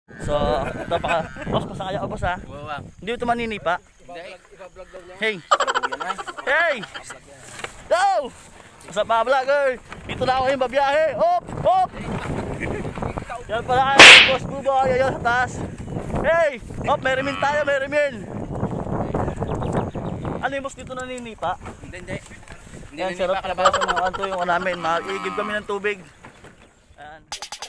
So, ito pa. Boss, pasakaya ka boss ha. Hindi ito maninipa. Hey! Hey! Go! What's up mga vlogger? Dito na ako yung babiyahe. Hop! Hop! Yan pala kayo, boss Bubo. Ayan sa taas. Hey! Hop! May remin tayo, may remin. Ano yung boss dito naninipa? Hindi. Yan, sarap pala sa mga kanto yung namin. Mag-igib kami ng tubig. Ayan.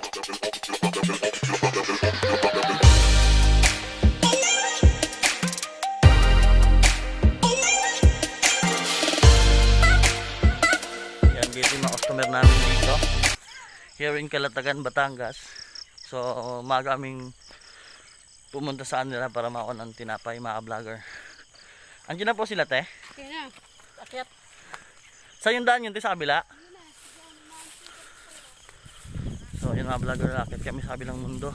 Yan, dito yung mga customer namin dito. Here in Calatagan, Batangas. So, maaga kaming pumunta sa kanila para makuha ng tinapay, mga vlogger. Andiyan na po sila, te? Okay na. Akyat. Saan yung daan yun, te? Sa kabila? So, yun mga vlogger, akit kami sa kabilang mundo.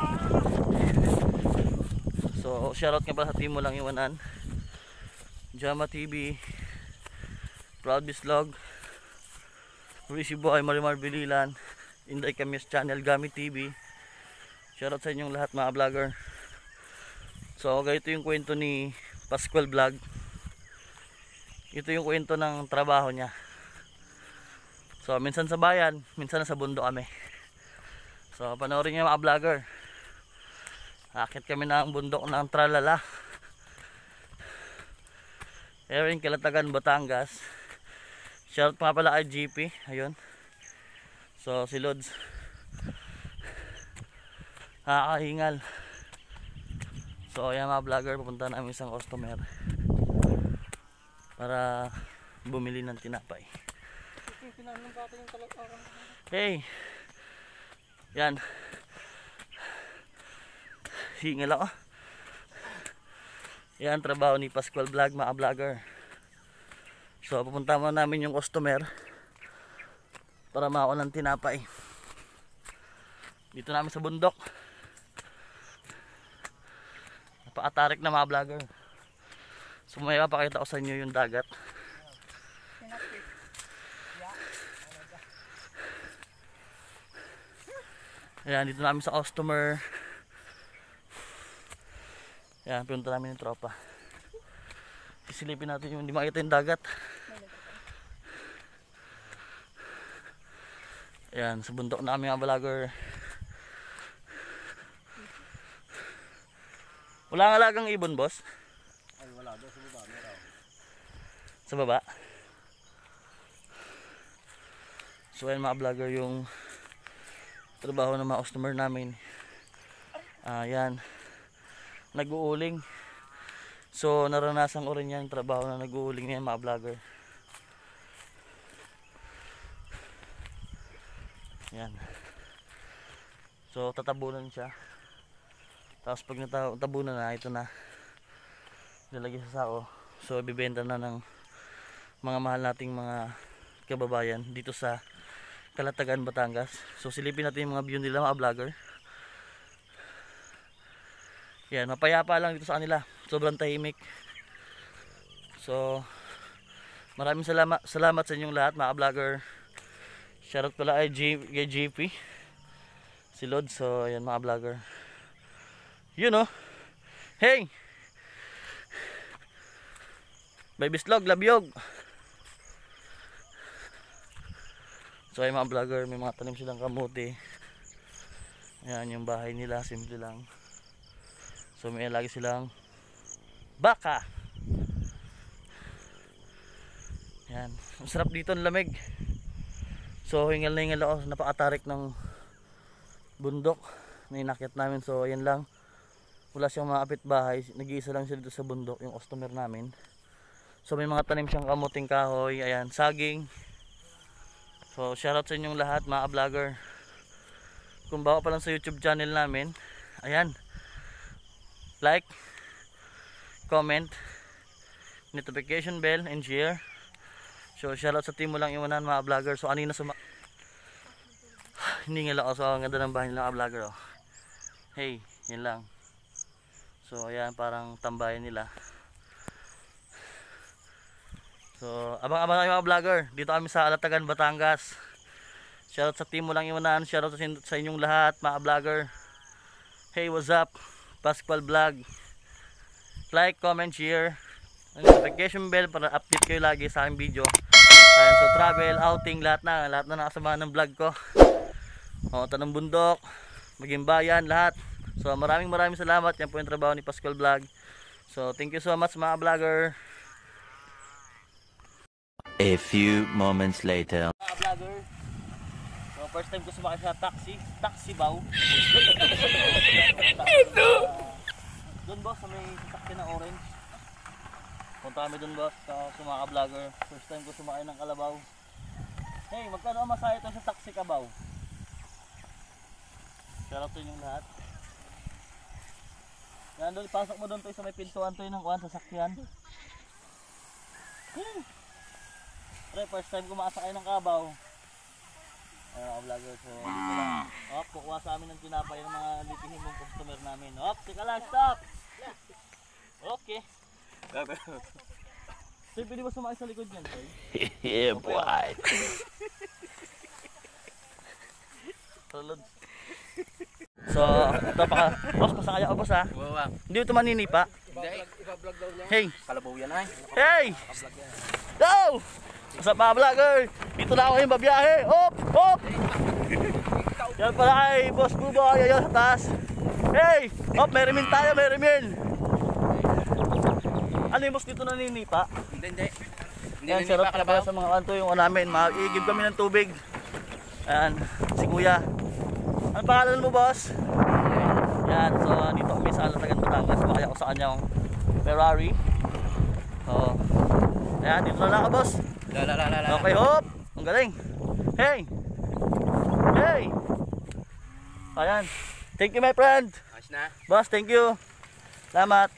So, shoutout nga pala sa team mo lang iwanan. Jama TV, Proud Vlog, Rishi Boy, Marimar Bililan, Inday Kamis Channel, Gamit TV. Shoutout sa inyong lahat mga vlogger. So, ganito yung kwento ni Pascual Vlog. Ito yung kwento ng trabaho niya. So, minsan sa bayan, minsan sa bundok kami. So, panoorin niyo mga vlogger. Akit kami ng bundok ng Tralala. Here in Calatagan, Batangas. Shout pa pala kay GP. Ayun. So, si Lods. Nakakahingal. So, ayan mga vlogger. Pupunta namin isang customer para bumili ng tinapay. Hey! Yan. Hingal ako. Yan, trabaho ni Pascual Vlog, mga vlogger. So, pupunta mo namin yung customer para makuha ng tinapay. Dito namin sa bundok. Napakatarik na mga vlogger. So, may papakita ko sa inyo yung dagat. Ayan, dito namin sa customer. Ayan, pinunta namin yung tropa. Isilipin natin yung hindi makita yung dagat. Ayan, sa bundok na kami mga vlogger. Wala nga lagang ibon, boss? Ay, wala daw sa baba. Meron. Sa baba? So ayan mga vlogger yung trabaho ng mga customer namin. Ayan, nag-uuling. So naranasan ko rin yan, trabaho na nag-uuling niya mga vlogger. Yan. So tatabunan siya. Tapos pag natabunan na, ito na lalagay sa sako. So ibibenta na ng mga mahal nating mga kababayan dito sa Calatagan, Batangas. So silipin natin yung mga view nila mga vlogger. Yan, mapayapa lang dito sa kanila. Sobrang tahimik. So maraming salamat sa inyong lahat mga vlogger. Shoutout pala kay GP, si Lod. So ayan mga vlogger. You know. Hey! Baby Slog, labyog. So ay mga vlogger, may mga tanim silang kamuti. Ayan yung bahay nila, simple lang. So may lagi silang baka. Ayan, masarap dito, ang lamig. So hingal na hingal ako, napakatarik ng bundok na inakyat namin. So ayan lang, wala siyang mga kapitbahay, nag-iisa lang siya dito sa bundok, yung customer namin. So may mga tanim siyang kamuting kahoy, ayan, saging. So shoutout sa inyong lahat mga vlogger. Kung bago pa lang sa YouTube channel namin, ayan, like, comment, notification bell, and share. So shoutout sa team mo lang iwanan mga vlogger. So kanina hiningal ako. So ang ganda ng bahay nila mga vlogger, oh. Hey, yun lang. So ayan, parang tambayan nila. So abang-abang kayo mga vlogger. Dito kami sa Calatagan, Batangas. Shoutout sa team mo lang iwanan. Shoutout sa inyong lahat mga vlogger. Hey, what's up? Pascual Vlog. Like, comment, share. Ang notification bell para update kayo lagi sa aking video. Ayan, so travel, outing, lahat na nakasama ng vlog ko. O, tanong bundok, maging bayan, lahat. So maraming salamat. Yan po yung trabaho ni Pascual Vlog. So thank you so much mga vlogger. A few moments later. Mga vlogger, so first time ko sumakay sa taxi bow. Doon boss, sa may sasakyan na orange. Punta kami doon boss sa mga vlogger. First time ko sumakay ng kalabaw. Hey, magkano ang masaya ito sa taxi kabaw? Shoutout to yung lahat. Yan doon, pasok mo doon to sa may pintuan to ng kuwan, sasakyan. Pre, first time ko makasakay ng kabaw. Ayun, vlogger, so dito lang. Hop, kukuha sa amin ng tinapay ng mga litihin mong customer namin. Hop, teka lang, stop! Okay. So, pwede ba sumakay sa likod yan, Toy? Yeah, boy. So, ito pa ka. Boss, pasakaya ko boss ha. Hindi mo ito maninipa. Hey! Kalabaw yan ay. Hey! Go! What's up mga vlogger? Dito na ako yung babiyahe. Hop! Hop! Yan pala ay Boss Buboy. Ayan sa taas. Hey! Hop! May remin tayo, may remin. Ano yung boss dito naninipa? Hindi. Yan, sarap pala sa mga kanto yung namin. Mag-iigib kami ng tubig. Ayan, si Kuya. Ano pangalan mo boss? Yan, so dito kami sa Alatagan, Batangas. Sumakay ako sa kanyang Ferrari. So, ayan, dito na lang ka boss. Okay, hop! Ang galing. Hey! Hey! Ayan. Thank you my friend. Ayos na. Boss, thank you. Salamat.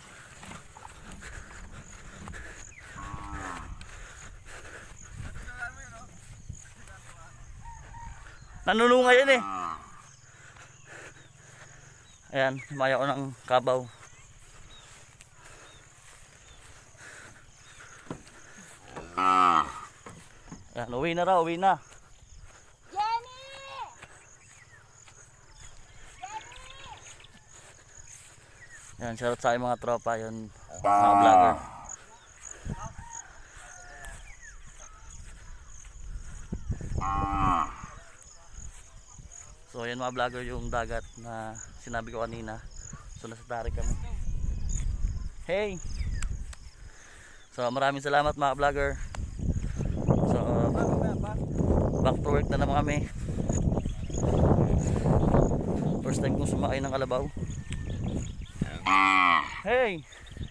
Nanununga yan eh. Ayan, sumaya ko ng kabaw. Ayan, uwi na raw, uwi na. Ayan, shoutout sa aking mga tropa yun, mga vlogger. So ayan mga vlogger yung dagat na sinabi ko kanina. So nasa tarik kami. Hey! So maraming salamat mga vlogger. So back to work na naman kami. First time kong sumakay ng kalabaw. Hey!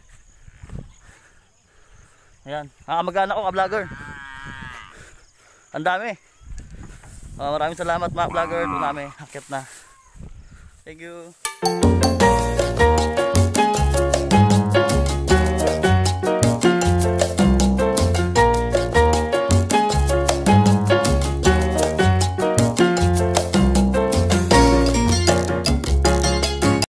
Ayan, mag-anak ko ka vlogger. Ang dami. Maraming salamat mga vlogger. Doon namin, hakit na. Thank you.